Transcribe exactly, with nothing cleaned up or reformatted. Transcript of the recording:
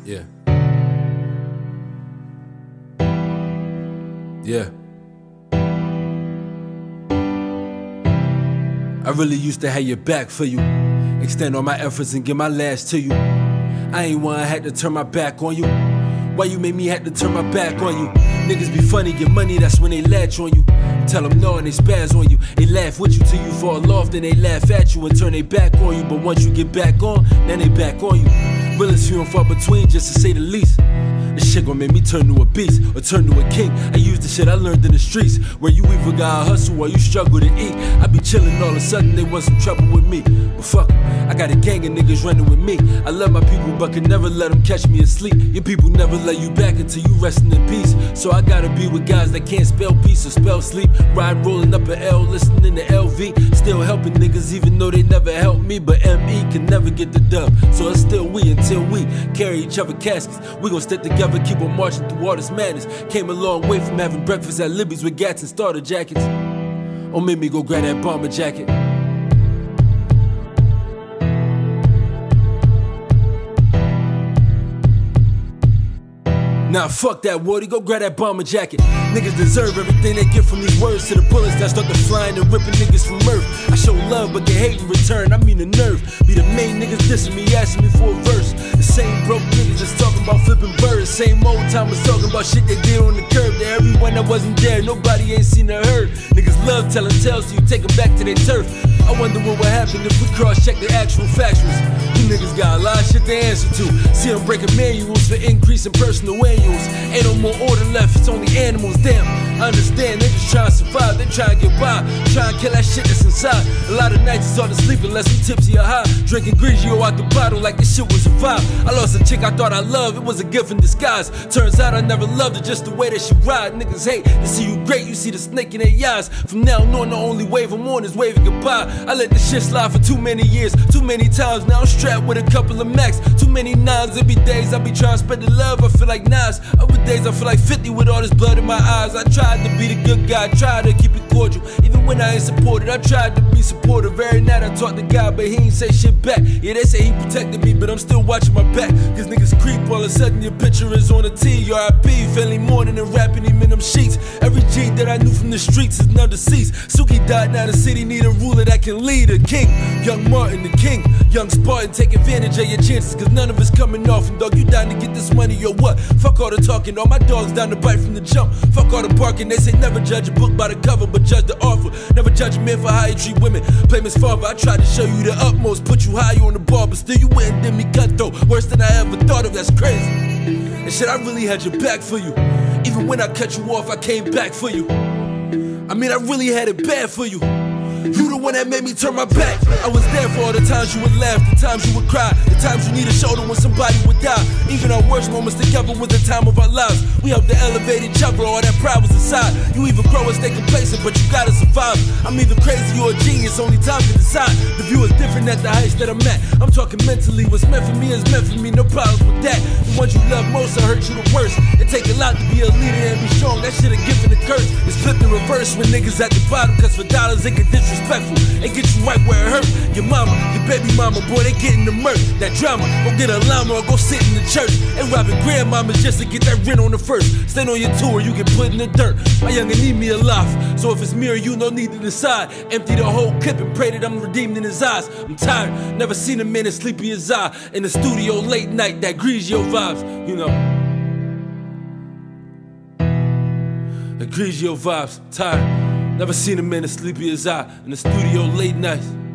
Yeah. Yeah. I really used to have your back for you. Extend all my efforts and give my last to you. I ain't one I had to turn my back on you. Why you made me have to turn my back on you? Niggas be funny, get money, that's when they latch on you. Tell them no and they spaz on you. They laugh with you till you fall off, then they laugh at you and turn they back on you. But once you get back on, then they back on you. Realest few and far between, just to say the least. This shit gon' make me turn to a beast or turn to a king. I use the shit I learned in the streets, where you either gotta hustle or you struggle to eat. I be chillin', all of a sudden they want some trouble with me. But fuck 'em, I got a gang of niggas running with me. I love my people but can never let them catch me asleep. Your people never let you back until you restin' in peace. So I gotta be with guys that can't spell peace or spell sleep. Ride rollin' up an L, listening to L V. Still helping niggas even though they never helped me. But M E can never get the dub, so it's still we until we carry each other caskets. We gon' stick together, keep on marching through all this madness. Came a long way from having breakfast at Libby's with gats and starter jackets. Or made me go grab that bomber jacket. Nah, fuck that, Woody, go grab that bomber jacket. Niggas deserve everything they get from these words to the bullets that start to flying and ripping niggas from earth. I show love but get hate in return, I mean the nerve. Be the main niggas dissing me, asking me for a verse. The same broke niggas that's talking about flipping birds. Same old timers talking about shit they did on the curb. To everyone that wasn't there, nobody ain't seen or heard. Niggas love telling tales so you take them back to their turf. I wonder what would happen if we cross-check the actual factuals. You niggas got a lot of shit to answer to. See them breaking manuals for increasing personal annuals. Ain't no more order left, it's only animals. Damn, I understand, they just trying to survive. They trying to get by, trying to kill that shit that's inside. A lot of nights it's hard to sleep unless we tipsy or high. Drinking Grigio out the bottle like this shit was a vibe. I lost a chick I thought I loved, it was a gift in disguise. Turns out I never loved her, just the way that she ride. Niggas hate to see you great, you see the snake in their eyes. From now on, the only wave I'm on is waving goodbye. I let this shit slide for too many years, too many times. Now I'm strapped with a couple of max, too many nines. Every days I be trying to spread the love, I feel like Nas. Other days I feel like fifty with all this blood in my eyes. I tried to be the good guy, tried to keep it cordial. Even when I ain't supported, I tried to be supportive. Every night I talked to God, but he ain't say shit back. Yeah, they say he protected me, but I'm still watching my back. Cause niggas creep, all of a sudden your picture is on a T. R I P, Family Mourning and rapping him in them sheets. Every G that I knew from the streets is now deceased. Suki died, now the city need a ruler that can lead. A king, young Martin the king. Young Spartan, take advantage of your chances, cause none of it's coming off. And dog, you down to get this money or what? Fuck all the talking, all my dogs down to bite from the jump. Fuck all the barking, they say never judge a book by the cover, but judge the offer. Never judge a man for how he treat women. Blame his father, I tried to show you the utmost, put you higher on the bar, but still you wouldn't did me cutthroat. Worse than I ever thought of, that's crazy. And shit, I really had your back for you. Even when I cut you off, I came back for you. I mean, I really had it bad for you. You the one that made me turn my back. I was there for all the times you would laugh, the times you would cry, the times you need a shoulder when somebody would die. Even our worst moments together was the time of our lives. We helped to elevate each other, all that pride was inside. You even grow and stay complacent, but you gotta survive. I'm either crazy or a genius, only time can decide. The view is different at the heights that I'm at. I'm talking mentally, what's meant for me is meant for me, no problems with that. The ones you love most will hurt you the worst. It take a lot to be a leader and be strong, that shit a gift and a curse. It's flipped in reverse when niggas at the bottom, cause for dollars they get disrespectful and get you right where it hurt. Your mama, your baby mama, boy, they getting the murk. That drama, go get a llama or go sit in the church. And robbing grandmamas just to get that rent on the first. Stand on your tour, you get put in the dirt. My youngin' need me alive, so if it's me or you, no need to decide. Empty the whole clip and pray that I'm redeemed in his eyes. I'm tired, never seen a man as sleepy as I. In the studio late night, that Grigio vibes, you know. The Grigio vibes, tired. Never seen a man as sleepy as I in the studio late nights.